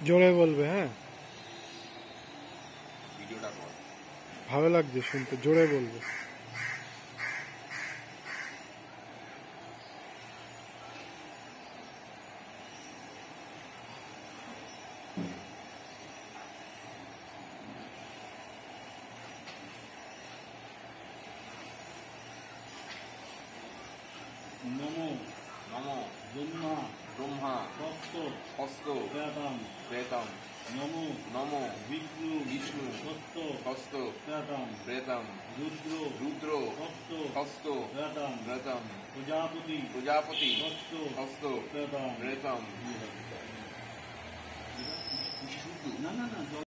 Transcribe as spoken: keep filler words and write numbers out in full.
জোরে বলবে। হ্যাঁ, ভিডিওটা কর। ভালো লাগছে শুনতে, জোরে বলবে। নমো নমো ব্রহ্মা ব্রহ্মা তত্ত্ব হস্ত প্রেতম প্রেতম নমো নমো বিষ্ণু বিষ্ণু তত্ত্ব হস্ত প্রেতম প্রেতম রুদ্র রুদ্র তত্ত্ব হস্ত প্রেতম প্রেতম প্রজাপতি প্রজাপতি তত্ত্ব হস্ত প্রেতম প্রেতম। না না না